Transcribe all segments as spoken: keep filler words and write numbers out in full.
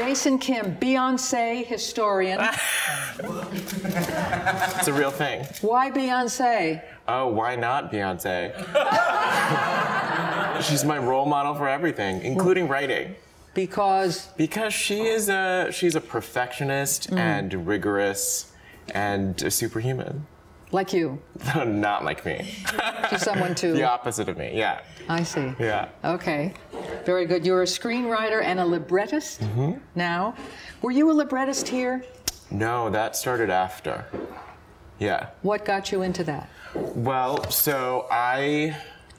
Jason Kim, Beyonce historian. It's a real thing. Why Beyonce? Oh, why not Beyonce? She's my role model for everything, including writing. Because? Because she is a she's a perfectionist mm. and rigorous and a superhuman. Like you? Not like me. She's someone too. The opposite of me, yeah. I see. Yeah. Okay. Very good. You're a screenwriter and a librettist mm-hmm. now. Were you a librettist here? No, that started after. Yeah. What got you into that? Well, so I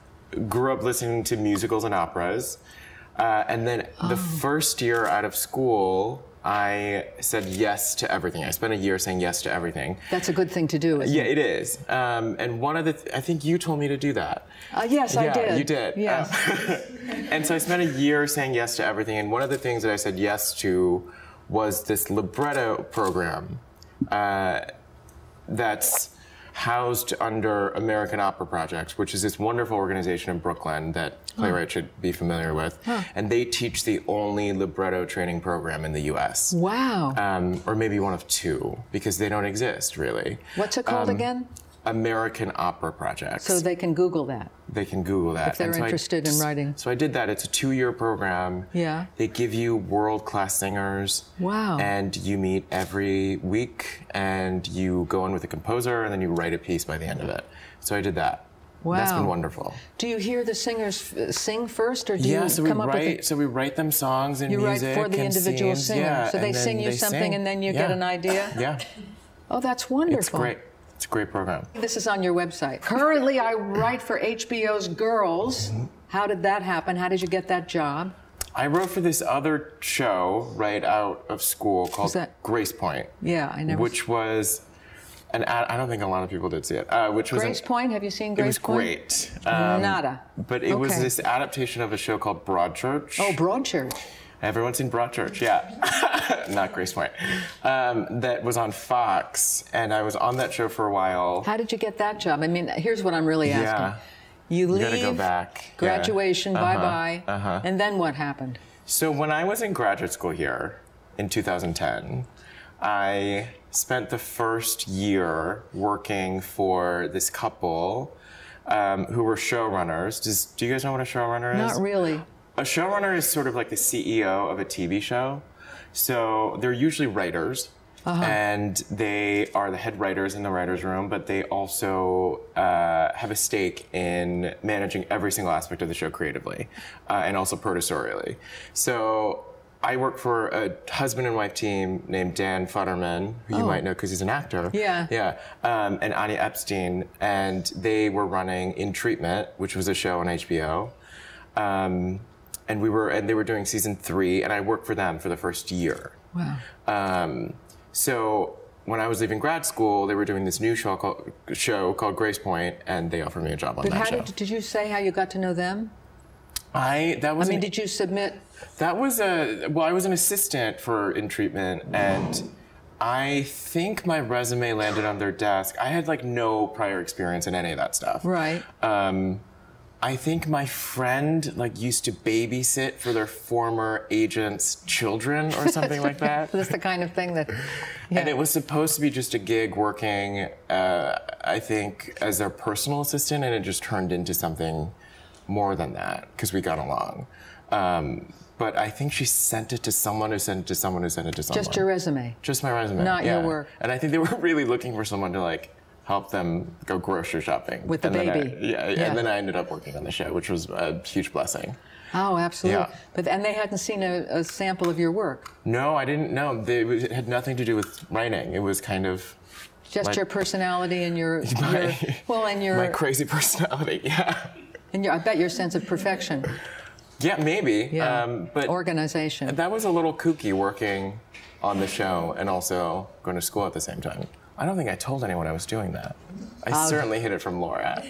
grew up listening to musicals and operas. Uh, and then oh. the first year out of school, I said yes to everything. I spent a year saying yes to everything. That's a good thing to do, isn't yeah, it? it is. Um, and one of the, th I think you told me to do that. Uh, yes, yeah, I did. You did. Yes. Um, and so I spent a year saying yes to everything. And one of the things that I said yes to was this libretto program uh, that's housed under American Opera Project, which is this wonderful organization in Brooklyn that playwrights oh. should be familiar with. Huh. And they teach the only libretto training program in the U S. Wow. Um, or maybe one of two, because they don't exist, really. What's it called um, again? American Opera Project. So they can Google that. They can Google that. If they're so interested I, in writing. So I did that. It's a two-year program. Yeah. They give you world-class singers. Wow. And you meet every week, and you go in with a composer, and then you write a piece by the end of it. So I did that. Wow. That's been wonderful. Do you hear the singers sing first, or do yeah, you so come we up write, with the... So we write them songs and you music You write for the and individual scenes. singer. Yeah, so they sing you they something, sing. and then you yeah. get an idea? Yeah. Oh, that's wonderful. It's great. It's a great program. This is on your website. Currently, I write for H B O's Girls. Mm-hmm. How did that happen? How did you get that job? I wrote for this other show right out of school called Grace Point. Yeah, I never. Which was an ad, I don't think a lot of people did see it. Uh, which was Grace an, Point. Have you seen Grace Point? It was great. Um, Nada. But it okay. was this adaptation of a show called Broadchurch. Oh, Broadchurch. Everyone's seen Broadchurch, yeah. Not Grace Point. Um, that was on Fox, and I was on that show for a while. How did you get that job? I mean, here's what I'm really asking. Yeah. You leave, you gotta go back. graduation, yeah. uh-huh. bye-bye, uh-huh. and then what happened? So when I was in graduate school here in two thousand ten, I spent the first year working for this couple um, who were showrunners. Does, do you guys know what a showrunner is? Not really. A showrunner is sort of like the C E O of a T V show. So they're usually writers, uh-huh. and they are the head writers in the writer's room, but they also uh, have a stake in managing every single aspect of the show creatively, uh, and also producerially. So I work for a husband and wife team named Dan Futterman, who you oh. might know because he's an actor. Yeah. Yeah. Um, and Anya Epstein, and they were running In Treatment, which was a show on H B O. Um, And we were, and they were doing season three, and I worked for them for the first year. Wow. Um, so when I was leaving grad school, they were doing this new show called, show called Grace Point, and they offered me a job on but that how show. Did, did you say how you got to know them? I that was. I mean, an, did you submit? That was a well. I was an assistant for In Treatment, and I think my resume landed on their desk. I had like no prior experience in any of that stuff. Right. Um, I think my friend like used to babysit for their former agent's children or something like that. That's the kind of thing that. Yeah. And it was supposed to be just a gig working, uh, I think, as their personal assistant, and it just turned into something more than that because we got along. Um, but I think she sent it to someone who sent it to someone who sent it to someone. Just your resume. Just my resume. Not yeah. your work. And I think they were really looking for someone to like. help them go grocery shopping. With the and baby. I, yeah, yeah, and then I ended up working on the show, which was a huge blessing. Oh, absolutely. Yeah. But and they hadn't seen a, a sample of your work. No, I didn't know. They, it had nothing to do with writing. It was kind of just my, your personality and your, my, your well, and your my crazy personality. Yeah. And your, I bet your sense of perfection. Yeah, maybe. Yeah. Um, but organization. That was a little kooky working on the show and also going to school at the same time. I don't think I told anyone I was doing that. I um, certainly hid it from Laura.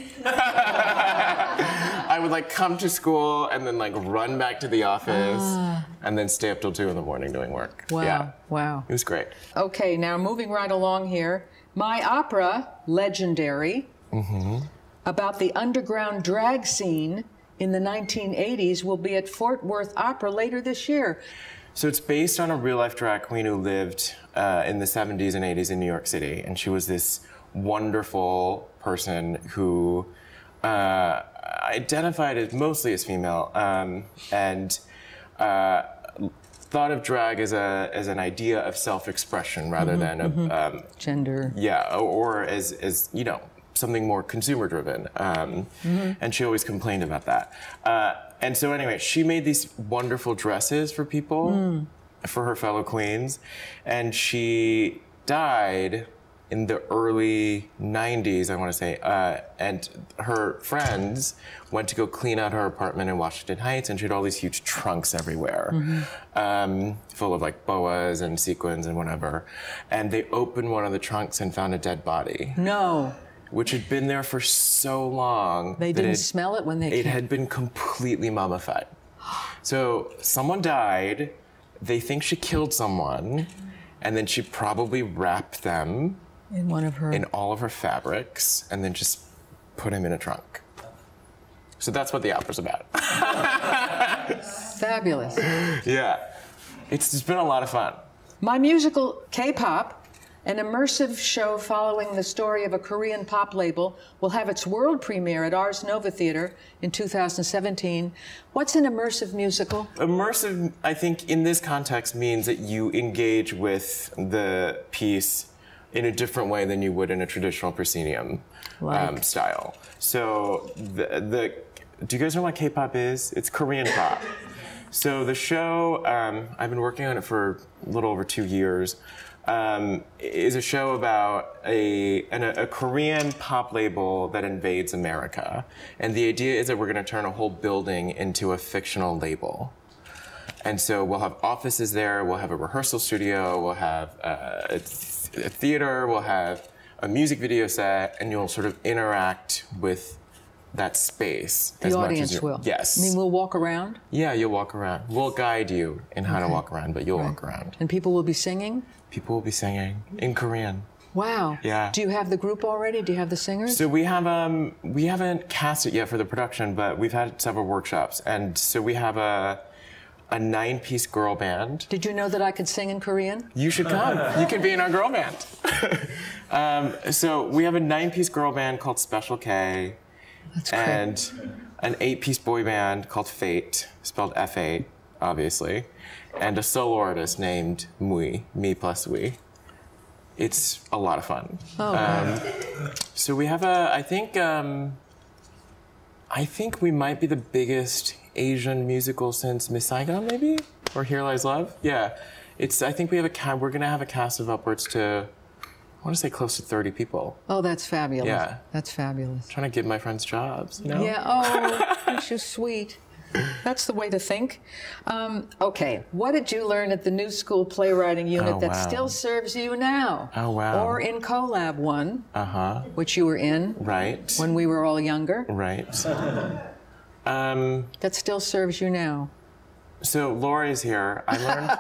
I would like come to school and then like run back to the office uh, and then stay up till two in the morning doing work. Wow, yeah. wow. It was great. Okay, now moving right along here. My opera, Legendary, mm-hmm. about the underground drag scene in the nineteen eighties will be at Fort Worth Opera later this year. So it's based on a real-life drag queen who lived uh, in the seventies and eighties in New York City, and she was this wonderful person who uh, identified as mostly as female, um, and uh, thought of drag as a as an idea of self-expression rather mm-hmm, than a mm-hmm. um, gender. Yeah, or, or as as you know something more consumer-driven, um, mm-hmm. and she always complained about that. Uh, and so anyway, she made these wonderful dresses for people, mm. for her fellow queens, and she died in the early nineties, I want to say, uh, and her friends went to go clean out her apartment in Washington Heights, and she had all these huge trunks everywhere, mm-hmm. um, full of like boas and sequins and whatever. And they opened one of the trunks and found a dead body. No. Which had been there for so long. They didn't it, smell it when they It came. had been completely mummified. So someone died, they think she killed someone, and then she probably wrapped them in one of her in all of her fabrics, and then just put him in a trunk. So that's what the opera's about. Fabulous. Yeah, it's, it's been a lot of fun. My musical, K-pop, an immersive show following the story of a Korean pop label, will have its world premiere at Ars Nova Theater in two thousand seventeen. What's an immersive musical? Immersive, I think, in this context means that you engage with the piece in a different way than you would in a traditional proscenium like. um, style. So the, the, do you guys know what K-pop is? It's Korean pop. So the show, um, I've been working on it for a little over two years, um, is a show about a, an, a Korean pop label that invades America. And the idea is that we're gonna turn a whole building into a fictional label. And so we'll have offices there, we'll have a rehearsal studio, we'll have uh, a, a theater, we'll have a music video set, and you'll sort of interact with that space. The as audience much as will? Yes. I mean, we'll walk around? Yeah, you'll walk around. We'll guide you in how okay. to walk around, but you'll right. walk around. And people will be singing? People will be singing in Korean. Wow. Yeah. Do you have the group already? Do you have the singers? So we have, um, we haven't cast it yet for the production, but we've had several workshops. And so we have a, a nine-piece girl band. Did you know that I could sing in Korean? You should come. You can be in our girl band. um, so we have a nine-piece girl band called Special K. That's great. And an eight-piece boy band called Fate, spelled F eight, obviously. And a solo artist named Mui, me plus we. It's a lot of fun. Oh, um, so we have a, I think, um, I think we might be the biggest Asian musical since Miss Saigon, maybe? Or Here Lies Love? Yeah. It's, I think we have a cast, we're gonna have a cast of upwards to, I wanna say close to thirty people. Oh, that's fabulous. Yeah. That's fabulous. Trying to give my friends jobs, you know? Yeah, oh, that's just sweet. That's the way to think. Um, okay, what did you learn at the New School Playwriting Unit Oh, that wow. still serves you now? Oh, wow. Or in Collab One, Uh-huh. which you were in Right. when we were all younger, Right. um, that still serves you now? so Laura's here. I learned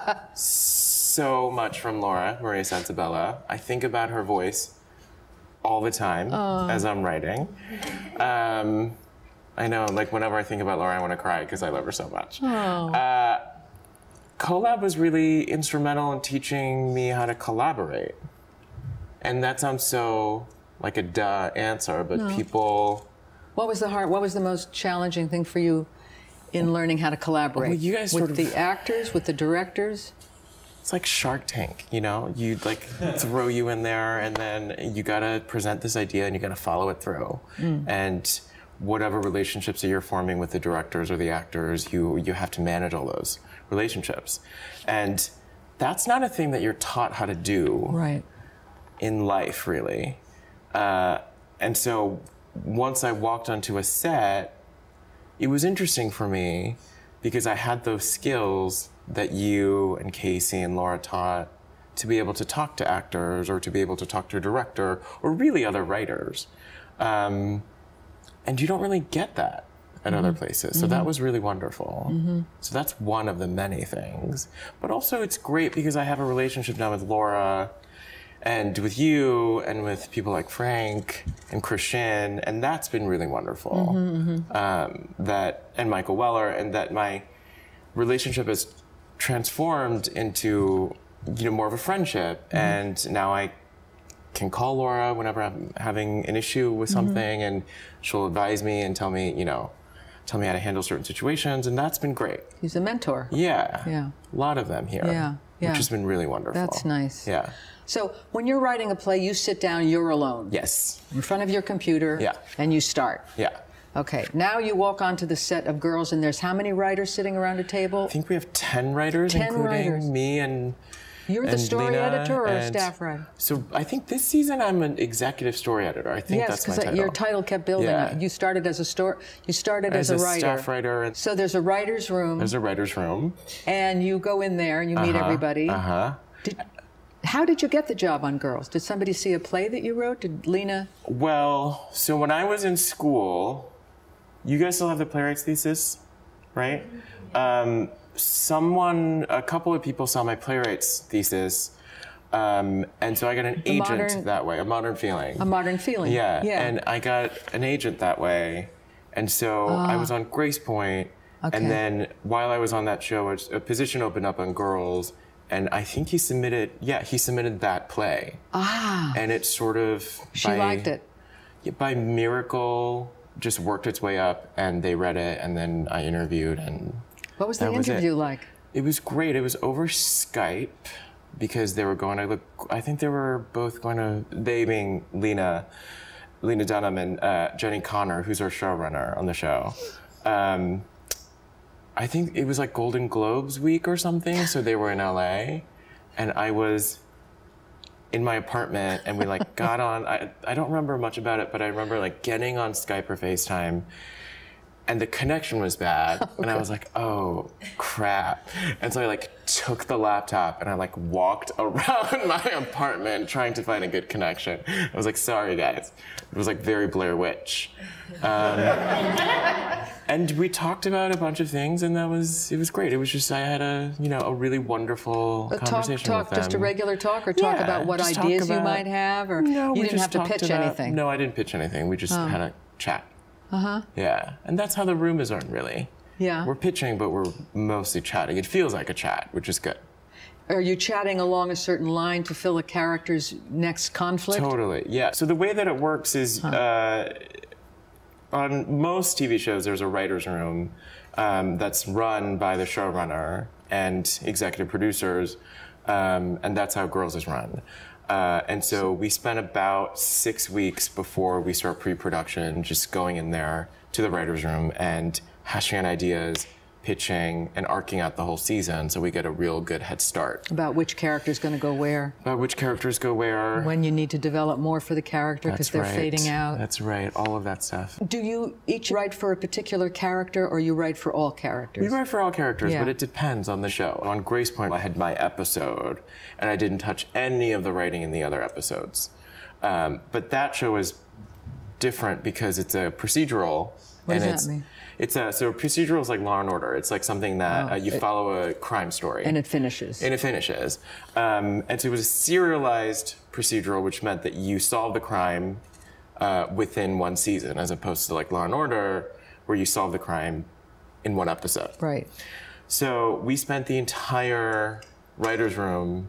so much from Laura, Maria Sensabella. I think about her voice all the time uh. as I'm writing. Um, I know, like whenever I think about Laura, I want to cry because I love her so much. Oh. Uh, Collab was really instrumental in teaching me how to collaborate. And that sounds so like a duh answer, but No. people... What was the hard, what was the most challenging thing for you in learning how to collaborate? Well, you guys with sort of- the actors, with the directors? It's like Shark Tank, you know? You like throw you in there and then you gotta present this idea and you gotta follow it through. Mm. And whatever relationships that you're forming with the directors or the actors, you, you have to manage all those relationships. And that's not a thing that you're taught how to do right. in life, really. Uh, and so once I walked onto a set, it was interesting for me because I had those skills that you and Casey and Laura taught to be able to talk to actors or to be able to talk to a director or really other writers. Um, and you don't really get that at mm-hmm. other places. So mm-hmm. that was really wonderful. Mm-hmm. So that's one of the many things. But also it's great because I have a relationship now with Laura and with you and with people like Frank and Christian, and that's been really wonderful. Mm-hmm, mm-hmm. Um, that and Michael Weller, and that my relationship has transformed into, you know, more of a friendship. Mm-hmm. And now I can call Laura whenever I'm having an issue with something, mm-hmm. and she'll advise me and tell me, you know, tell me how to handle certain situations, and that's been great. He's a mentor. Yeah. Yeah. A lot of them here. Yeah. Yeah. Which has been really wonderful. That's nice. Yeah. So when you're writing a play, you sit down, you're alone. Yes. In front of your computer. Yeah. And you start. Yeah. Okay. Now you walk onto the set of Girls, and there's how many writers sitting around a table? I think we have ten writers, ten including writers. me and You're the and story Lena editor or a and- staff writer? So I think this season I'm an executive story editor. I think Yes, that's my because title. your title kept building Yeah. up. You started as a store. You started as, As a a writer. staff writer. So there's a writer's room, There's a writer's room. and you go in there and you meet Uh-huh, everybody. Uh-huh. Did, how did you get the job on Girls? Did somebody see a play that you wrote? Did Lena? Well, so when I was in school, you guys still have the playwrights thesis, right? Um, someone, a couple of people saw my playwrights thesis, um, and so I got an The agent modern- that way, a modern feeling. A Modern Feeling. Yeah, Yeah. and I got an agent that way, and so I was on Grace Point, Okay. and then while I was on that show, a a position opened up on Girls, and I think he submitted, yeah, he submitted that play, Ah. and it sort of She by, liked it. yeah, by miracle just worked its way up, and they read it, and then I interviewed, and What was the that was it. interview like? it was great. It was over Skype because they were going to look. I think they were both going to. They being Lena, Lena Dunham and uh, Jenny Connor, who's our showrunner on the show. Um, I think it was like Golden Globes week or something. So they were in L A, and I was in my apartment, and we like got on. I I don't remember much about it, but I remember like getting on Skype or FaceTime. And the connection was bad, and I was like, "Oh crap!" And so I like took the laptop and I like walked around my apartment trying to find a good connection. I was like, "Sorry, guys." It was like very Blair Witch, um, and we talked about a bunch of things, and that was it was great. It was just I had a you know a really wonderful A talk, conversation talk, with them. just a regular talk, or talk Yeah, about what just talk ideas you about- might have, or No, you we didn't just have to talked pitch about- anything. No, I didn't pitch anything. We just had a chat. Uh huh. Yeah, and that's how the room is run, really. Yeah. We're pitching, but we're mostly chatting. It feels like a chat, which is good. Are you chatting along a certain line to fill a character's next conflict? Totally, yeah. So the way that it works is uh, on most T V shows, there's a writer's room um, that's run by the showrunner and executive producers, um, and that's how Girls is run. Uh, and so we spent about six weeks before we start pre-production just going in there to the writer's room and hashing out ideas, pitching, and arcing out the whole season so we get a real good head start. About which character's going to go where? About which characters go where. When you need to develop more for the character because That's they're right. fading out. That's right, all of that stuff. Do you each write for a particular character, or you write for all characters? We write for all characters, Yeah. but it depends on the show. On Grace Point, I had my episode, and I didn't touch any of the writing in the other episodes. Um, but that show is different because it's a procedural. What and does that it's, mean? It's a, so procedural is like Law and Order. It's like something that Oh, uh, you it- follow a crime story. And it finishes. And it finishes. Um, and so it was a serialized procedural, which meant that you solve the crime uh, within one season, as opposed to like Law and Order, where you solve the crime in one episode. Right. So we spent the entire writer's room,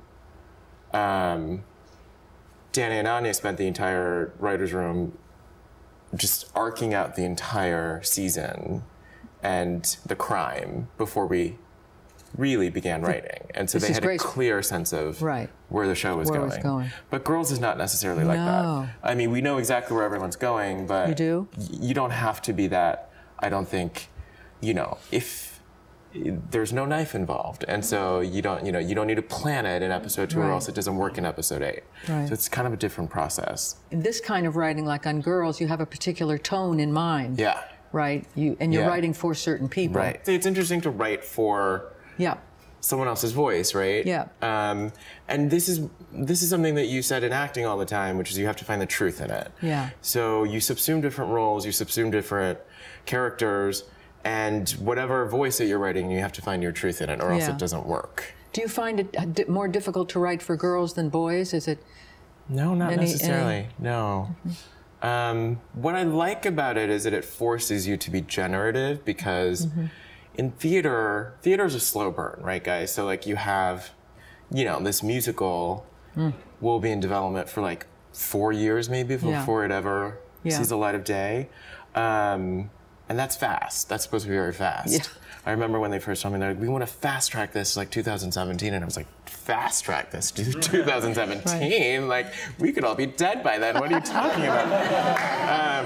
um, Danny and Anya spent the entire writer's room just arcing out the entire season and the crime before we really began writing. And so This they is had great. a clear sense of Right. where the show was Where it going. was going. But Girls is not necessarily like No. that. I mean, we know exactly where everyone's going, but You do? y- you don't have to be that. I don't think, you know, if there's no knife involved, and so you don't, you know, you don't need to plan it in episode two, Right. or else it doesn't work in episode eight. Right. So it's kind of a different process. In this kind of writing, like on Girls, you have a particular tone in mind. Yeah. Right. You and you're Yeah. writing for certain people. Right. It's interesting to write for Yeah. someone else's voice, right? Yeah. Um, and this is this is something that you said in acting all the time, which is you have to find the truth in it. Yeah. So you subsume different roles, you subsume different characters, and whatever voice that you're writing, you have to find your truth in it, or else Yeah. it doesn't work. Do you find it uh, di- more difficult to write for girls than boys? Is it? No, not Any- necessarily. any- No. Um, what I like about it is that it forces you to be generative because in theater, theater's a slow burn, right, guys? So like you have, you know, this musical mm. will be in development for like four years maybe before yeah. it ever yeah. sees the light of day. Um, and that's fast. That's supposed to be very fast. Yeah. I remember when they first told me, they're like, we want to fast track this like two thousand seventeen. And I was like, fast track this to two thousand seventeen? Right. Like, we could all be dead by then. What are you talking about?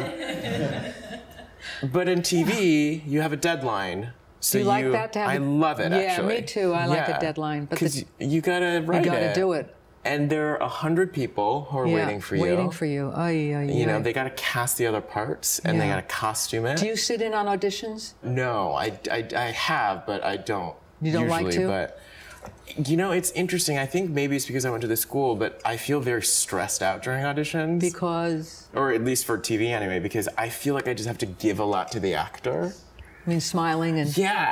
um, but in T V, you have a deadline. So Do you, you like that to have I love it, yeah, actually. Yeah, me too. I like yeah. a deadline. Because you gotta write it. You gotta it. do it. And there are a hundred people who are yeah, waiting for you. Waiting for you. Oh, yeah, yeah. You know, they gotta cast the other parts, and yeah. they gotta costume it. Do you sit in on auditions? No, I, I, I have, but I don't. You don't usually, like to? But, you know, it's interesting. I think maybe it's because I went to the school, but I feel very stressed out during auditions. Because? Or at least for T V anyway, because I feel like I just have to give a lot to the actor. I mean, smiling and... Yeah.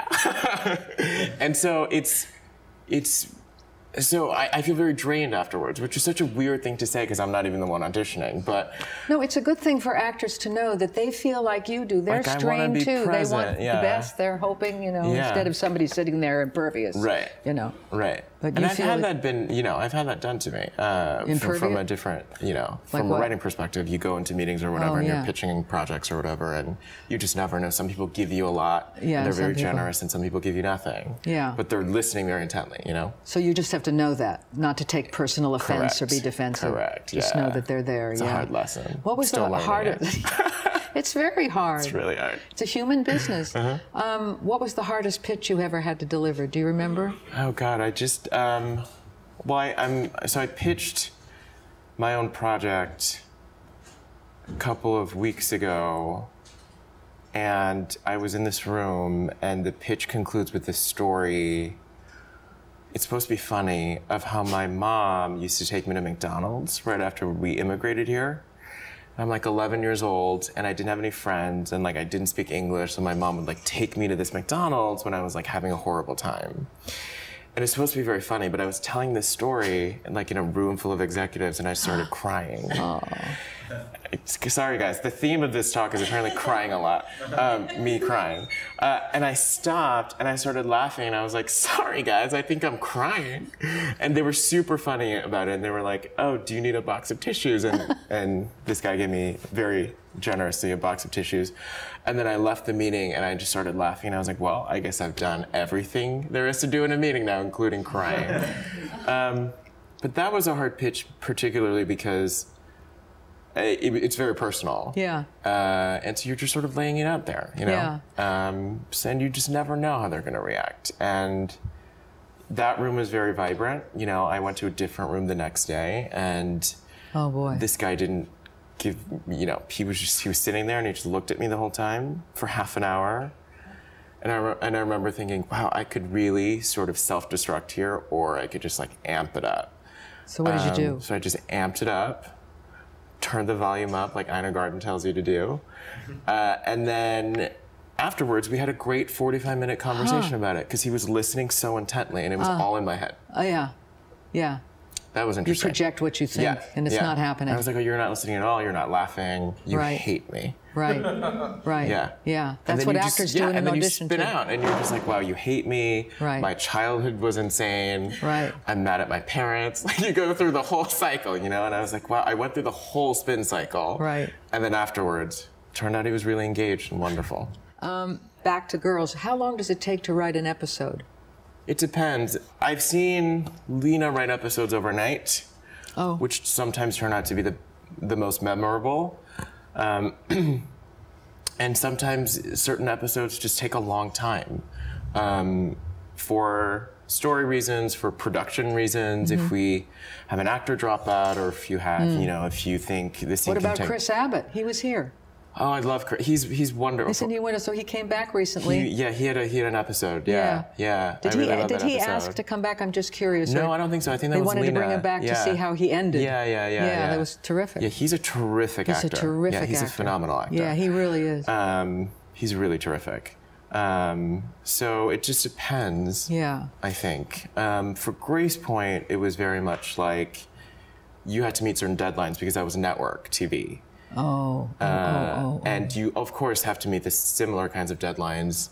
And so it's, it's, so I, I feel very drained afterwards, which is such a weird thing to say because I'm not even the one auditioning, but... No, it's a good thing for actors to know that they feel like you do. They're like strained too. Present, they want yeah. the best. They're hoping, you know, yeah. instead of somebody sitting there impervious. Right. You know. Right. But and you I've feel had that, that been, you know, I've had that done to me. Uh, from, from a different, you know, from like a what? writing perspective, you go into meetings or whatever oh, and yeah. you're pitching projects or whatever, and you just never know. Some people give you a lot, yeah, and they're very people. generous, and some people give you nothing. Yeah. But they're listening very intently, you know? So you just have to know that, not to take personal offense Correct. or be defensive. Correct, Just yeah. know that they're there, it's yeah. a hard lesson. What was Still the hardest? It. It's very hard. It's really hard. It's a human business. uh-huh. um, what was the hardest pitch you ever had to deliver? Do you remember? Oh God, I just, um, well, I, I'm, so I pitched my own project a couple of weeks ago, and I was in this room, and the pitch concludes with this story. It's supposed to be funny, of how my mom used to take me to McDonald's right after we immigrated here. I'm like eleven years old, and I didn't have any friends, and like I didn't speak English, so my mom would like take me to this McDonald's when I was like having a horrible time. And it's supposed to be very funny, but I was telling this story like in a room full of executives, and I started crying. Oh. Sorry, guys. The theme of this talk is apparently crying a lot. Um, me crying. Uh, and I stopped, and I started laughing, and I was like, sorry, guys, I think I'm crying. And they were super funny about it, and they were like, oh, do you need a box of tissues? And, and this guy gave me very generously a box of tissues. And then I left the meeting, and I just started laughing, and I was like, well, I guess I've done everything there is to do in a meeting now, including crying. um, but that was a hard pitch, particularly because It, it's very personal. Yeah. Uh, and so you're just sort of laying it out there, you know? Yeah. Um, and you just never know how they're going to react. And that room was very vibrant. You know, I went to a different room the next day, and oh boy, this guy didn't give, you know, he was just, he was sitting there and he just looked at me the whole time for half an hour. And I, re- and I remember thinking, wow, I could really sort of self-destruct here, or I could just like amp it up. So what did um, you do? So I just amped it up. Turn the volume up like Ina Garten tells you to do. Uh, and then afterwards, we had a great forty-five minute conversation huh. about it, because he was listening so intently, and it was uh, all in my head. Oh, yeah. Yeah. That was interesting. You project what you think, yeah. and it's yeah. not happening. I was like, oh, you're not listening at all. You're not laughing. You right. hate me. Right. Right. Yeah. Yeah. That's what actors just, do yeah, in an and audition. And then you spin too. out, and you're just like, wow, you hate me. Right. My childhood was insane. Right. I'm mad at my parents. Like, you go through the whole cycle, you know? And I was like, wow, I went through the whole spin cycle. Right. And then afterwards, turned out he was really engaged and wonderful. Um, back to girls. How long does it take to write an episode? It depends. I've seen Lena write episodes overnight, oh. which sometimes turn out to be the, the most memorable. Um, and sometimes certain episodes just take a long time. Um, for story reasons, for production reasons, mm-hmm. if we have an actor drop out, or if you have, mm. you know, if you think this scene What about can take... Chris Abbott? He was here. Oh, I love Chris. He's he's wonderful. Isn't he wonderful? So he came back recently. He, yeah, he had a he had an episode. Yeah, yeah. yeah. Did I really he love did that he episode. ask to come back? I'm just curious. No, I don't think so. I think that they was wanted Lena. to bring him back yeah. to see how he ended. Yeah, yeah, yeah. Yeah, yeah. that was terrific. Yeah, he's a terrific he's actor. He's a terrific Yeah, he's actor. a phenomenal actor. Yeah, he really is. Um, he's really terrific. Um, so it just depends. Yeah. I think um, for Grace Point, it was very much like you had to meet certain deadlines because that was network T V. Oh, oh, uh, oh, oh, oh. And you, of course, have to meet the similar kinds of deadlines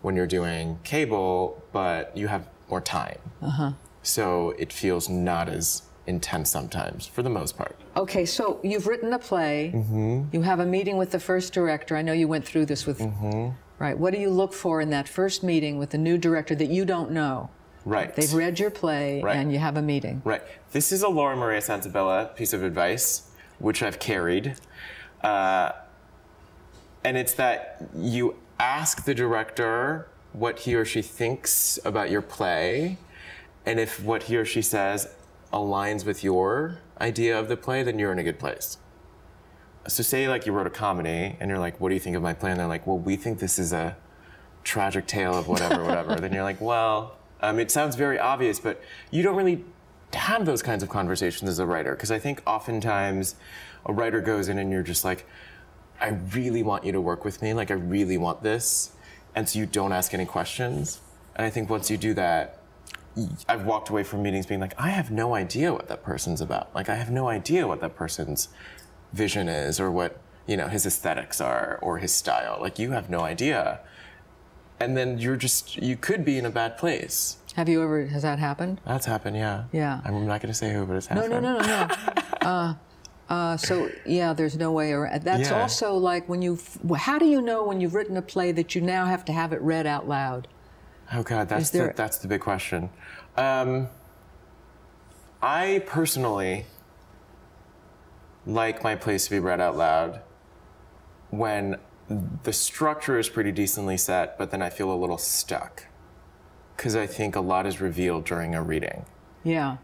when you're doing cable, but you have more time. Uh-huh. So it feels not as intense sometimes, for the most part. Okay, so you've written a play. Mm-hmm. You have a meeting with the first director. I know you went through this with... Mm-hmm. Right. What do you look for in that first meeting with the new director that you don't know? Right. They've read your play, right. and you have a meeting. Right. This is a Laura Maria Santabella piece of advice, which I've carried. Uh, and it's that you ask the director what he or she thinks about your play, and if what he or she says aligns with your idea of the play, then you're in a good place. So say like you wrote a comedy, and you're like, what do you think of my play? And they're like, well, we think this is a tragic tale of whatever, whatever. Then you're like, well, um, it sounds very obvious, but you don't really have those kinds of conversations as a writer, because I think oftentimes a writer goes in and you're just like, I really want you to work with me, like I really want this, and so you don't ask any questions. And I think once you do that, I've walked away from meetings being like, I have no idea what that person's about. Like, I have no idea what that person's vision is, or what, you know, his aesthetics are, or his style. Like, you have no idea. And then you're just, you could be in a bad place. Have you ever, has that happened? That's happened, yeah. Yeah. I'm not going to say who, but it's no, happened. No, no, no, no, uh, uh, so, yeah, there's no way around. That's yeah. also like when you, how do you know when you've written a play that you now have to have it read out loud? Oh, God, that's, there... the, that's the big question. Um, I personally like my plays to be read out loud when the structure is pretty decently set, but then I feel a little stuck, because I think a lot is revealed during a reading. Yeah.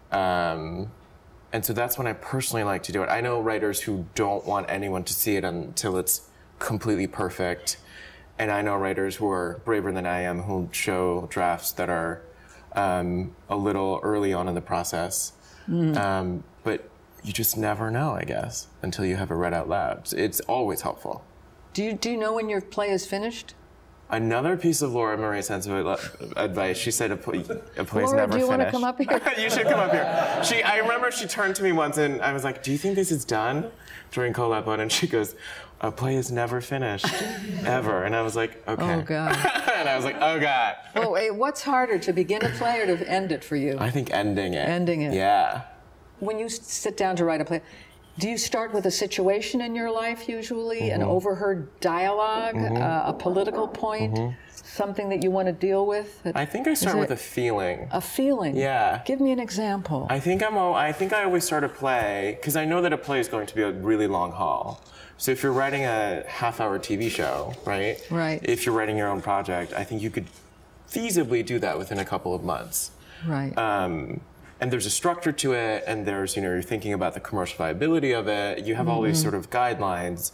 Um, and so that's when I personally like to do it. I know writers who don't want anyone to see it until it's completely perfect. And I know writers who are braver than I am who show drafts that are um, a little early on in the process. Mm. Um, but you just never know, I guess, until you have it read out loud. It's always helpful. Do you, do you know when your play is finished? Another piece of Laura Maria Santabella advice. She said a, play, a play's Laura, never do you finished. want to come up here? You should come up here. She, I remember she turned to me once and I was like, do you think this is done? During Collab One, and she goes, a play is never finished, ever. And I was like, okay. Oh, God. And I was like, oh, God. Well, wait, what's harder, to begin a play or to end it for you? I think ending it. Ending it. Yeah. When you sit down to write a play, do you start with a situation in your life usually, mm-hmm. an overheard dialogue, mm-hmm. uh, a political point, mm-hmm. something that you want to deal with? I think I start with a feeling. A feeling? Yeah. Give me an example. I think I'm. I think I always start a play because I know that a play is going to be a really long haul. So if you're writing a half-hour T V show, right? Right. If you're writing your own project, I think you could feasibly do that within a couple of months. Right. Um, and there's a structure to it, and there's, you know, you're thinking about the commercial viability of it. You have mm-hmm. all these sort of guidelines,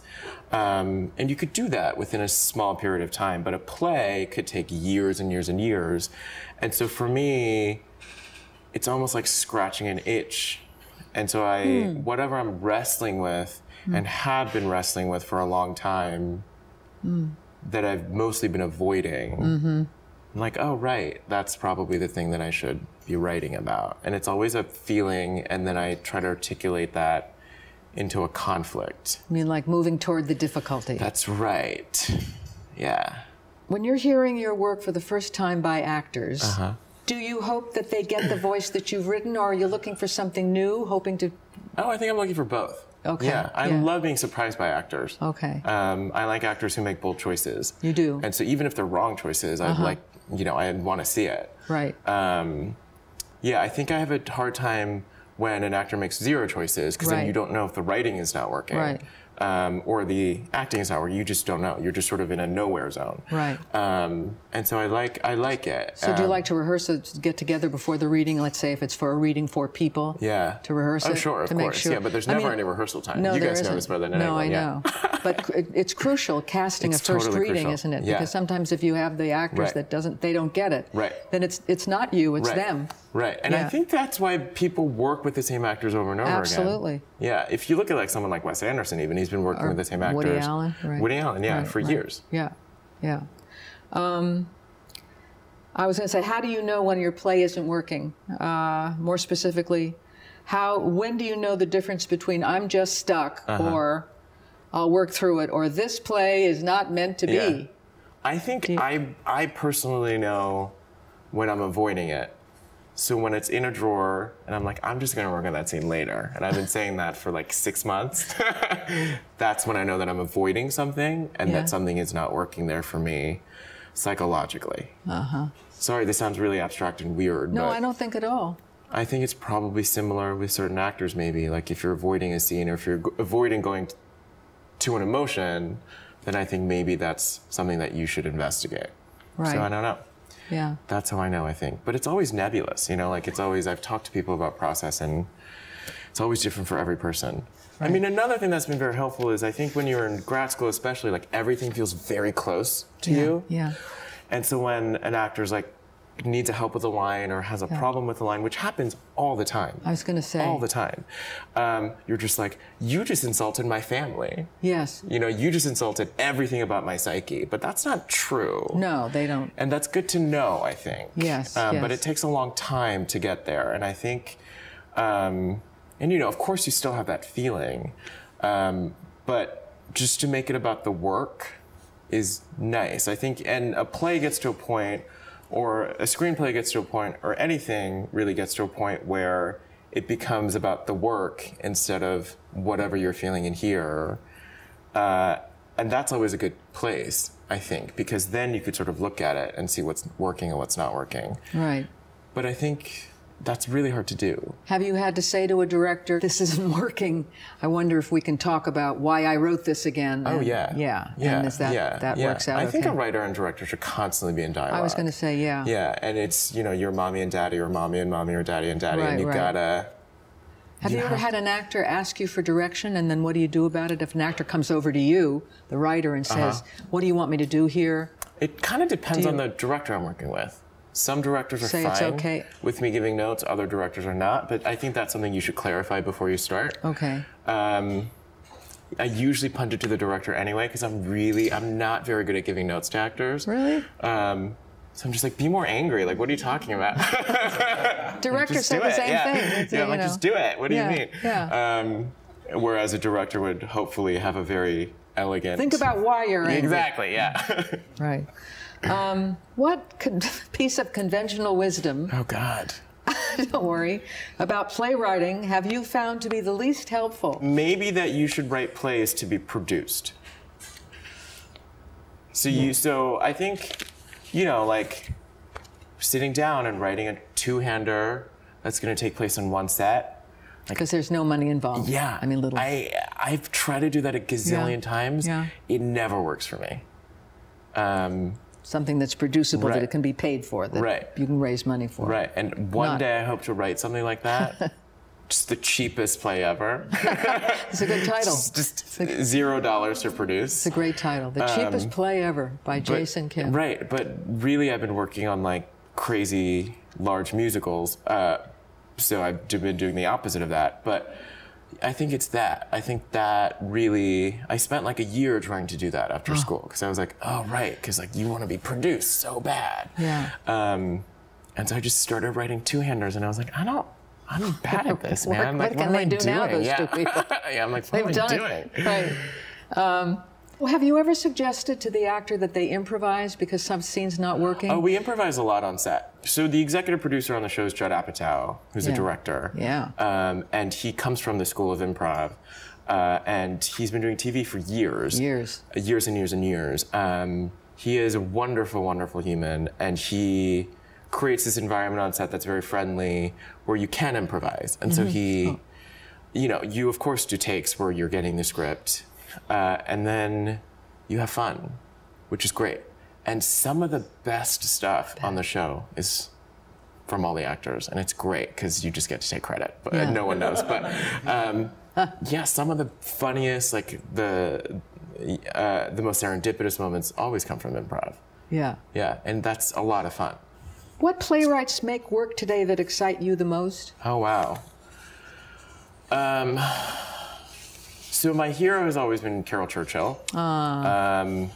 um, and you could do that within a small period of time. But a play could take years and years and years, and so for me, it's almost like scratching an itch. And so I, mm. whatever I'm wrestling with, mm. and have been wrestling with for a long time, mm. that I've mostly been avoiding. Mm-hmm. I'm like, oh, right, that's probably the thing that I should be writing about. And it's always a feeling, and then I try to articulate that into a conflict. I mean, like moving toward the difficulty. That's right, yeah. When you're hearing your work for the first time by actors, uh-huh. do you hope that they get the voice that you've written, or are you looking for something new, hoping to... Oh, I think I'm looking for both. Okay. Yeah, I yeah. love being surprised by actors. Okay. Um, I like actors who make bold choices. You do. And so even if they're wrong choices, uh-huh. I like, you know, I want to see it. Right. Um, yeah, I think I have a hard time when an actor makes zero choices, because right. then you don't know if the writing is not working. Right. Um, or the acting is not working. You just don't know. You're just sort of in a nowhere zone. Right. Um, and so I like I like it. So um, do you like to rehearse it, get together before the reading? Let's say if it's for a reading for people. Yeah. To rehearse oh, it. Oh, sure, of to course. Make sure. Yeah, but there's I never mean, any rehearsal time. No, you there guys isn't. know this better than no, anyone. No, I know. Yeah. But it, it's crucial casting it's a first totally reading, crucial. isn't it? Yeah. Because sometimes if you have the actors right. that doesn't, they don't get it. Right. Then it's it's not you, it's right. them. Right. And yeah. I think that's why people work with the same actors over and over Absolutely. again. Absolutely. Yeah. If you look at like someone like Wes Anderson, even he's been working or with the same actors. Woody Allen. Right. Woody Allen, yeah, right, for right. years. Yeah. Yeah. Um, I was going to say, how do you know when your play isn't working? Uh, more specifically, how? When do you know the difference between I'm just stuck uh-huh. or I'll work through it, or this play is not meant to yeah. be? I think you- I I personally know when I'm avoiding it. So when it's in a drawer and I'm like, I'm just gonna work on that scene later, and I've been saying that for like six months, that's when I know that I'm avoiding something and Yeah. that something is not working there for me psychologically. Uh-huh. Sorry, this sounds really abstract and weird, No, but I don't think at all. I think it's probably similar with certain actors maybe. Like if you're avoiding a scene or if you're go- avoiding going t- to an emotion, then I think maybe that's something that you should investigate. Right. So I don't know. Yeah. That's how I know, I think. But it's always nebulous, you know, like it's always, I've talked to people about process and it's always different for every person. I mean, another thing that's been very helpful is I think when you're in grad school, especially, like everything feels very close to Yeah. you. Yeah. And so when an actor's like needs a help with a line or has a Yeah. problem with a line, which happens all the time. I was going to say. All the time. Um, you're just like, you just insulted my family. Yes. You know, you just insulted everything about my psyche, but that's not true. No, they don't. And that's good to know, I think. Yes, Um, But yes. it takes a long time to get there. And I think, um, and you know, of course you still have that feeling, um, but just to make it about the work is nice. I think, and a play gets to a point, or a screenplay gets to a point, or anything really gets to a point where it becomes about the work instead of whatever you're feeling in here. Uh, and that's always a good place, I think, because then you could sort of look at it and see what's working and what's not working. Right. But I think that's really hard to do. Have you had to say to a director, this isn't working? I wonder if we can talk about why I wrote this again. Oh, And- yeah. Yeah. Yeah. And is that, yeah. that yeah. works out I think okay? a writer and director should constantly be in dialogue. I was going to say, yeah. Yeah, and it's, you know, your mommy and daddy, or mommy and mommy, or daddy and daddy, Right, and you right. gotta. Have you, You ever have- had an actor ask you for direction, and then what do you do about it? If an actor comes over to you, the writer, and says, Uh-huh. what do you want me to do here? It kind of depends Do on you- the director I'm working with. Some directors are Say fine it's okay. with me giving notes, other directors are not, but I think that's something you should clarify before you start. Okay. Um, I usually punt it to the director anyway, because I'm really, I'm not very good at giving notes to actors. Really? Um, so I'm just like, be more angry. Like, what are you talking about? Director Just said do the it. same yeah. thing. It's, Yeah, you I'm like, know. just do it. What do Yeah, you mean? yeah. Um, whereas a director would hopefully have a very elegant. Think about why you're angry. Exactly. Yeah. Right. Um, what con- piece of conventional wisdom, Oh God. don't worry, about playwriting have you found to be the least helpful? Maybe that you should write plays to be produced. So you, so I think, you know, like sitting down and writing a two-hander that's going to take place in one set. Because there's no money involved. Yeah. I mean, little. I I've tried to do that a gazillion Yeah. times. Yeah. It never works for me. Um, Something that's producible, Right. that it can be paid for, that Right. you can raise money for. right. And one Not- day I hope to write something like that. Just the cheapest play ever. It's a good title. It's just zero dollars to produce. It's a great title. The cheapest play ever by But- Jason Kim. Right, but really I've been working on like crazy large musicals. Uh, so I've d- been doing the opposite of that. But I think it's that. I think that really, I spent like a year trying to do that after school. Because I was like, oh, right, because like you want to be produced so bad. Yeah. Um, and so I just started writing two-handers and I was like, I don't, I'm bad at this, What- man. I'm what like, can am they I do now, doing? those yeah. two people? yeah, I'm like, what They've am I done doing? it. Right. Um, well, have you ever suggested to the actor that they improvise because some scene's not working? Oh, we improvise a lot on set. So the executive producer on the show is Judd Apatow, who's Yeah. a director. Yeah. Um, and he comes from the School of Improv. Uh, and he's been doing T V for years. Years. Uh, Years and years and years. Um, he is a wonderful, wonderful human. And he creates this environment on set that's very friendly, where you can improvise. And so he, you know, you of course do takes where you're getting the script. Uh, and then you have fun, which is great. And some of the best stuff on the show is from all the actors, and it's great because you just get to take credit, but Yeah. no one knows. But um, yeah, some of the funniest, like the uh, the most serendipitous moments, always come from improv. Yeah. Yeah, and that's a lot of fun. What playwrights make work today that excite you the most? Oh wow. Um, so my hero has always been Carol Churchill. Um,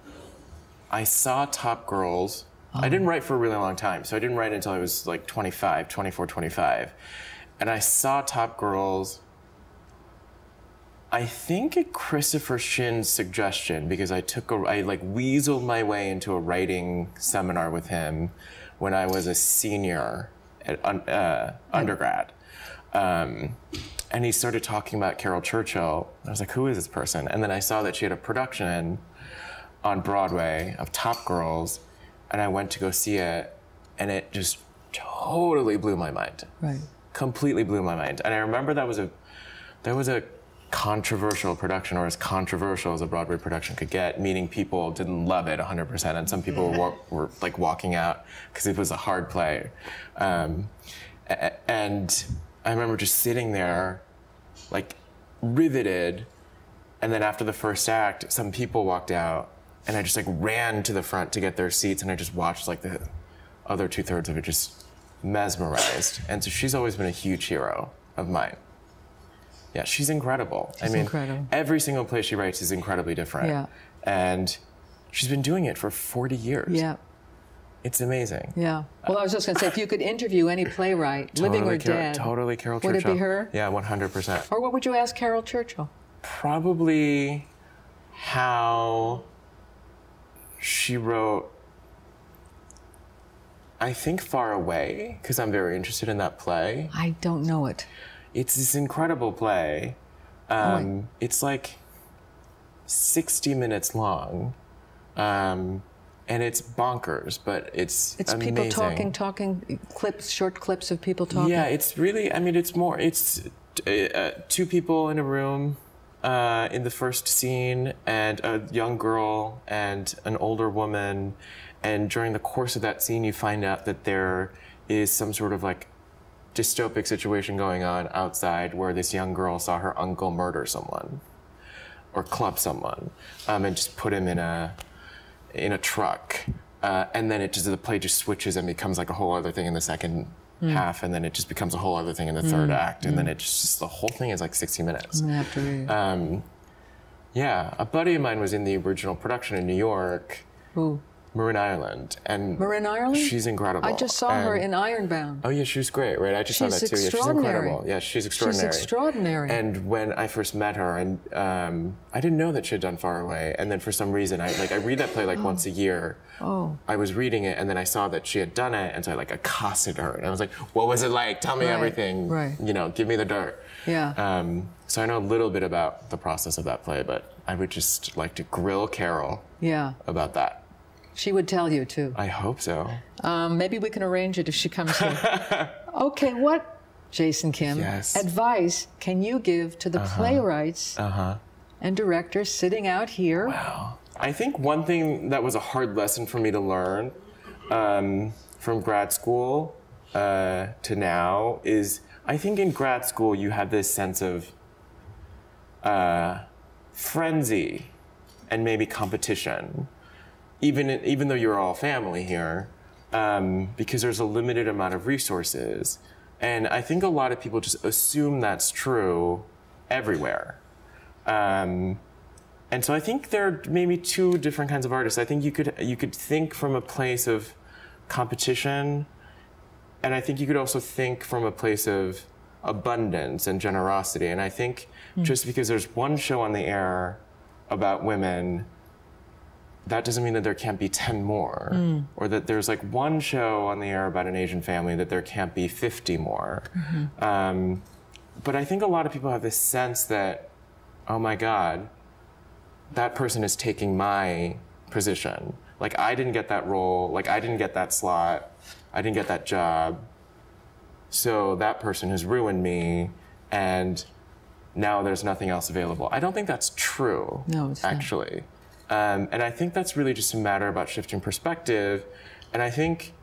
I saw Top Girls. I didn't write for a really long time, so I didn't write until I was like twenty-five, twenty-four, twenty-five. And I saw Top Girls. I think at Christopher Shin's suggestion, because I took a, I like weaseled my way into a writing seminar with him when I was a senior at uh, undergrad. Um, and he started talking about Carol Churchill. I was like, who is this person? And then I saw that she had a production on Broadway of Top Girls, and I went to go see it, and it just totally blew my mind. Right. Completely blew my mind. And I remember that was a, that was a controversial production, or as controversial as a Broadway production could get, meaning people didn't love it one hundred percent, and some people were, were like walking out because it was a hard play. Um, and I remember just sitting there, like riveted, and then after the first act, some people walked out, and I just like ran to the front to get their seats, and I just watched like the other two thirds of it, just mesmerized. And so she's always been a huge hero of mine. Yeah, she's incredible. She's I mean, incredible. Every single play she writes is incredibly different. Yeah. And she's been doing it for forty years. Yeah. It's amazing. Yeah. Well, I was just going to say, if you could interview any playwright, Totally living or Car- dead, Totally Carol would Churchill. it be her? Yeah, one hundred percent. Or what would you ask Carol Churchill? Probably how she wrote, I think, Far Away, because I'm very interested in that play. I don't know it. It's this incredible play. Um, Oh, it's like sixty minutes long. Um, and it's bonkers, but it's It's amazing. people talking, talking, clips, short clips of people talking. Yeah, it's really, I mean, it's more, it's uh, two people in a room uh, in the first scene, and a young girl and an older woman. And during the course of that scene, you find out that there is some sort of like dystopic situation going on outside where this young girl saw her uncle murder someone or club someone um, and just put him in a, in a truck. Uh, and then it just, the play just switches and becomes like a whole other thing in the second mm. half, and then it just becomes a whole other thing in the third mm. act, and mm. then it just, just, the whole thing is like sixty minutes. I'm gonna have to read it. Um, yeah, a buddy of mine was in the original production in New York. Who? Marin Ireland. And Marin Ireland? She's incredible. I just saw and, her in Ironbound. Oh yeah, she was great, right? I just saw she's that too. Yeah, she's incredible. Yeah, she's extraordinary. She's extraordinary. And when I first met her, and um, I didn't know that she had done Far Away, and then for some reason, I like I read that play like oh. once a year. Oh. I was reading it, and then I saw that she had done it, and so I like accosted her, and I was like, "What was it like? Tell me right. everything. Right. You know, give me the dirt." Yeah. Um, so I know a little bit about the process of that play, but I would just like to grill Carol. Yeah. About that. She would tell you, too. I hope so. Um, maybe we can arrange it if she comes here. Okay, what, Jason Kim, yes. advice can you give to the uh-huh. playwrights uh-huh. and directors sitting out here? Wow. I think one thing that was a hard lesson for me to learn um, from grad school uh, to now is, I think in grad school you have this sense of uh, frenzy and maybe competition. Even, even though you're all family here, um, because there's a limited amount of resources. And I think a lot of people just assume that's true everywhere. Um, and so I think there are maybe two different kinds of artists. I think you could, you could think from a place of competition, and I think you could also think from a place of abundance and generosity. And I think mm. just because there's one show on the air about women, that doesn't mean that there can't be ten more, mm. or that there's like one show on the air about an Asian family that there can't be fifty more. Mm-hmm. Um, but I think a lot of people have this sense that, oh my God, that person is taking my position. Like I didn't get that role, like I didn't get that slot, I didn't get that job, so that person has ruined me, and now there's nothing else available. I don't think that's true, no, it's actually. Not. Um, and I think that's really just a matter about shifting perspective. And I think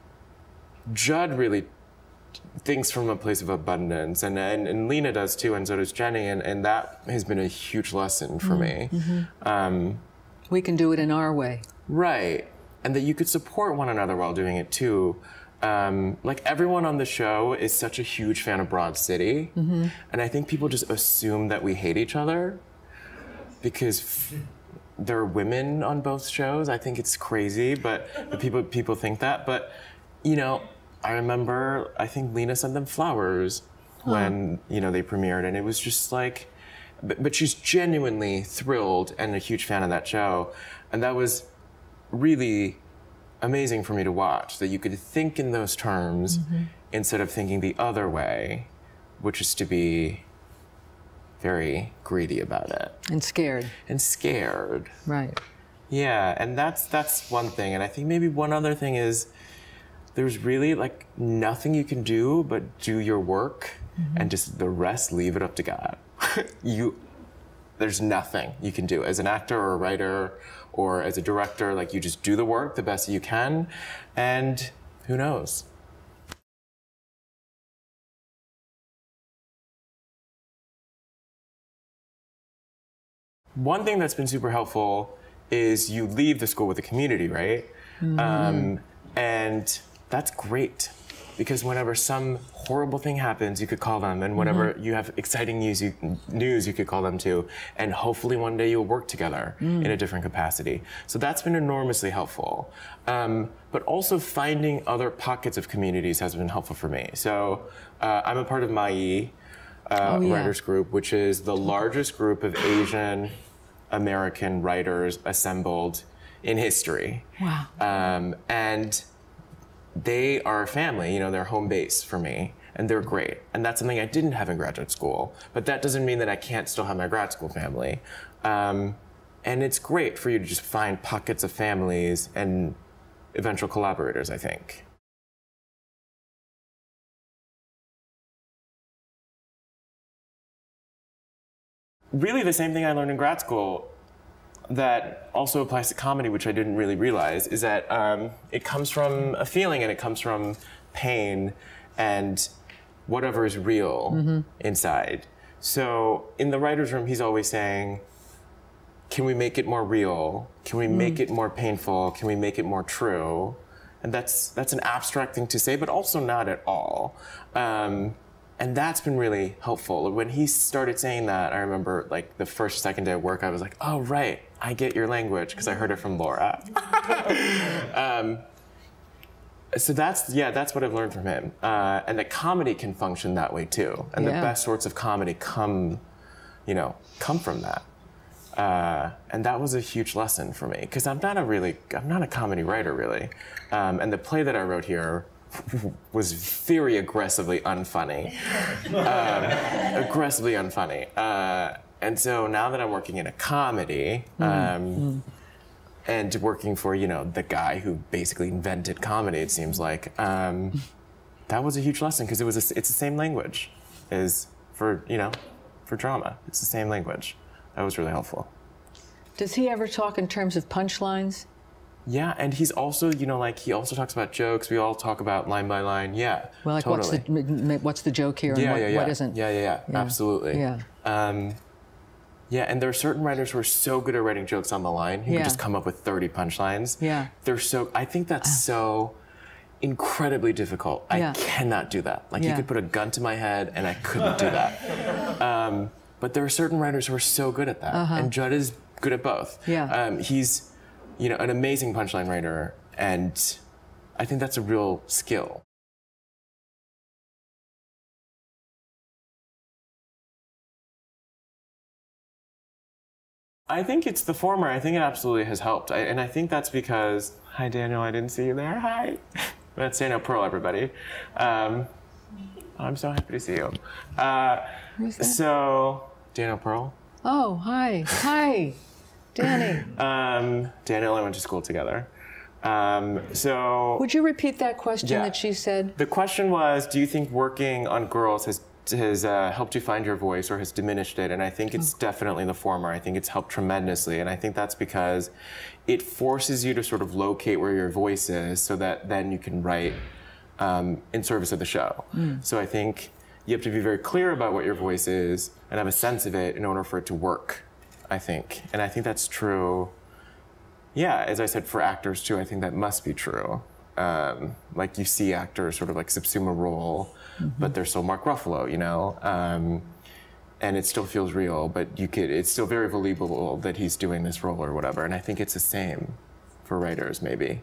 Judd really thinks from a place of abundance, and, and, and Lena does too, and so does Jenny, and, and that has been a huge lesson for mm-hmm. me. Um, we can do it in our way. Right. And that you could support one another while doing it too. Um, like everyone on the show is such a huge fan of Broad City, mm-hmm. and I think people just assume that we hate each other because f- there are women on both shows. I think it's crazy, but the people people think that. But you know, I remember I think Lena sent them flowers huh. when you know they premiered, and it was just like but, but she's genuinely thrilled and a huge fan of that show. And that was really amazing for me to watch, that you could think in those terms mm-hmm. instead of thinking the other way, which is to be very greedy about it. And scared. And scared. Right. Yeah, and that's that's one thing. And I think maybe one other thing is there's really like nothing you can do but do your work mm-hmm. and just the rest leave it up to God. you there's nothing you can do as an actor or a writer or as a director. Like, you just do the work the best you can, and who knows. One thing that's been super helpful is you leave the school with the community, right? Mm-hmm. Um, and that's great, because whenever some horrible thing happens, you could call them, and whenever mm-hmm. you have exciting news you, news, you could call them too, and hopefully one day you'll work together mm. in a different capacity. So that's been enormously helpful. Um, but also finding other pockets of communities has been helpful for me. So uh, I'm a part of Mai, uh, oh, yeah. writers group, which is the largest group of Asian American writers assembled in history. Wow. Um, and they are a family, you know, they're home base for me, and they're great. And that's something I didn't have in graduate school, but that doesn't mean that I can't still have my grad school family. Um, and it's great for you to just find pockets of families and eventual collaborators, I think. Really the same thing I learned in grad school that also applies to comedy, which I didn't really realize, is that um, it comes from a feeling, and it comes from pain and whatever is real mm-hmm. inside. So in the writer's room, he's always saying, can we make it more real? Can we mm. make it more painful? Can we make it more true? And that's, that's an abstract thing to say, but also not at all. Um, And that's been really helpful. When he started saying that, I remember like the first, second day of work, I was like, oh, right, I get your language, because I heard it from Laura. um, so that's, yeah, that's what I've learned from him. Uh, and that comedy can function that way too. And yeah. the best sorts of comedy come, you know, come from that. Uh, and that was a huge lesson for me, because I'm not a really, I'm not a comedy writer really. Um, and the play that I wrote here was very aggressively unfunny. um, aggressively unfunny. Uh, and so now that I'm working in a comedy, um, mm. and working for, you know, the guy who basically invented comedy, it seems like, um, that was a huge lesson, because it was a, it's the same language as for, you know, for drama. It's the same language. That was really helpful. Does he ever talk in terms of punchlines? Yeah, and he's also, you know, like, he also talks about jokes. We all talk about line by line. Yeah, well, like, totally. what's the what's the joke here, and yeah, what, yeah, yeah. what isn't? Yeah, yeah, yeah, yeah, absolutely. Yeah. Um, yeah, and there are certain writers who are so good at writing jokes on the line, who yeah. can just come up with thirty punchlines. Yeah. They're so, I think that's so incredibly difficult. I yeah. cannot do that. Like, yeah. you could put a gun to my head, and I couldn't do that. Um, but there are certain writers who are so good at that, uh-huh. and Judd is good at both. Yeah. Um, he's, you know, an amazing punchline writer, and I think that's a real skill. I think it's the former. I think it absolutely has helped. I, and I think that's because, hi Daniel, I didn't see you there, hi. That's Daniel Pearl, everybody. Um, I'm so happy to see you. Uh, Who's that? So, Daniel Pearl. Oh, hi, hi. Danny. Um, Daniel and I went to school together. Um, so. Would you repeat that question yeah. that she said? The question was, do you think working on Girls has has uh, helped you find your voice or has diminished it? And I think it's oh. definitely the former. I think it's helped tremendously. And I think that's because it forces you to sort of locate where your voice is, so that then you can write um, in service of the show. Mm. So I think you have to be very clear about what your voice is and have a sense of it in order for it to work, I think. And I think that's true, yeah, as I said, for actors too. I think that must be true. Um, like, you see actors sort of like subsume a role, mm-hmm. but they're still Mark Ruffalo, you know? Um, and it still feels real, but you could, it's still very believable that he's doing this role or whatever. And I think it's the same for writers, maybe.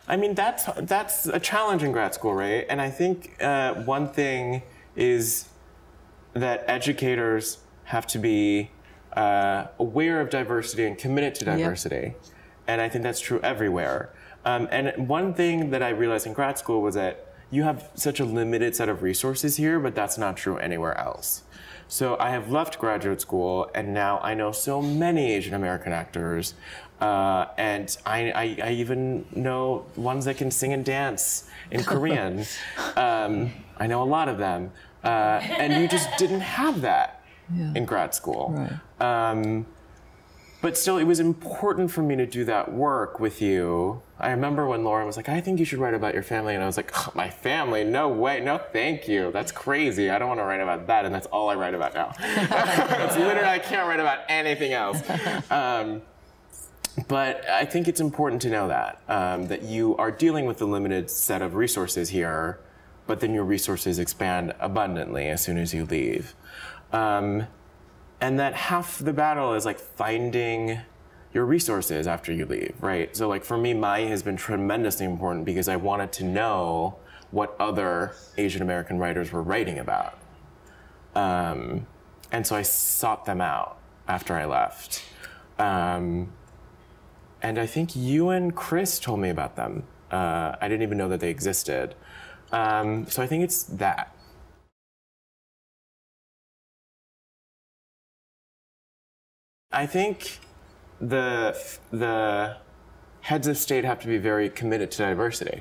I mean, that's that's a challenge in grad school, right? And I think uh, one thing is that educators have to be uh, aware of diversity and committed to diversity. Yep. And I think that's true everywhere. Um, and one thing that I realized in grad school was that you have such a limited set of resources here, but that's not true anywhere else. So I have left graduate school, and now I know so many Asian American actors, uh, and I, I, I even know ones that can sing and dance in Korean. um, I know a lot of them, uh, and you just didn't have that yeah. in grad school. Right. Um, but still, it was important for me to do that work with you. I remember when Lauren was like, I think you should write about your family. And I was like, oh, my family? No way. No, thank you. That's crazy. I don't want to write about that. And that's all I write about now. It's literally, I can't write about anything else. Um, but I think it's important to know that, um, that you are dealing with a limited set of resources here, but then your resources expand abundantly as soon as you leave. Um, and that half the battle is like finding your resources after you leave, right? So like for me, Mai has been tremendously important because I wanted to know what other Asian American writers were writing about. Um, and so I sought them out after I left. Um, and I think you and Chris told me about them. Uh, I didn't even know that they existed. Um, so I think it's that. I think the the heads of state have to be very committed to diversity.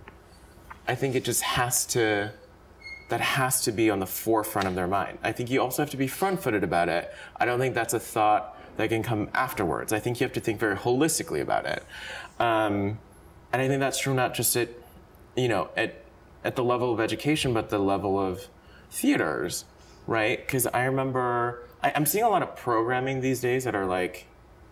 I think it just has to, that has to be on the forefront of their mind. I think you also have to be front-footed about it. I don't think that's a thought that can come afterwards. I think you have to think very holistically about it. Um, and I think that's true not just at, you know, at, at the level of education, but the level of theaters, right? Because I remember, I, I'm seeing a lot of programming these days that are like,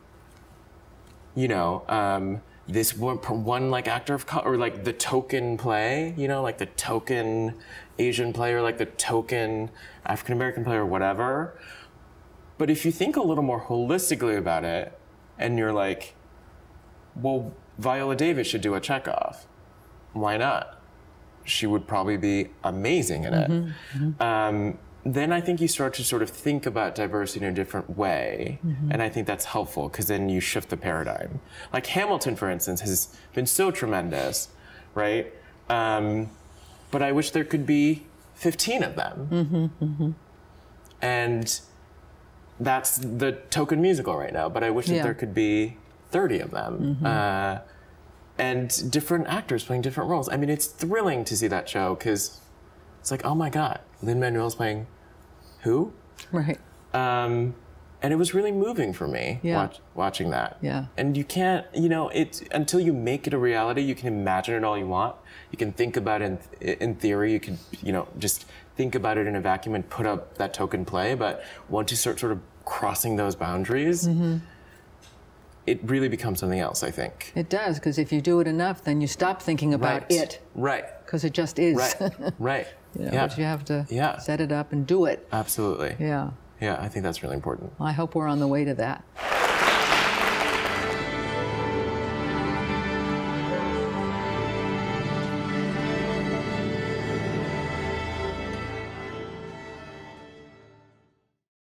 you know, um, this one, one like actor of color, or like the token play, you know, like the token Asian play, or like the token African American play, or whatever. But if you think a little more holistically about it, and you're like, well, Viola Davis should do a Chekhov. Why not? She would probably be amazing in it. Mm-hmm, mm-hmm. Um, then I think you start to sort of think about diversity in a different way. Mm-hmm. And I think that's helpful because then you shift the paradigm. Like Hamilton, for instance, has been so tremendous, right? Um, but I wish there could be fifteen of them. Mm-hmm, mm-hmm. And that's the token musical right now. But I wish yeah. that there could be thirty of them. Mm-hmm. Uh, and different actors playing different roles. I mean, it's thrilling to see that show because it's like, oh my God, Lin-Manuel's playing who? Right. Um, and it was really moving for me yeah. watch, watching that. Yeah. And you can't, you know, it until you make it a reality, you can imagine it all you want. You can think about it in, in theory. You can, you know, just think about it in a vacuum and put up that token play. But once you start sort of crossing those boundaries, mm-hmm. it really becomes something else, I think. It does, because if you do it enough, then you stop thinking about right. it. Right. Because it just is. Right. Right. You know, yeah. But you have to yeah. set it up and do it. Absolutely. Yeah. Yeah, I think that's really important. I hope we're on the way to that.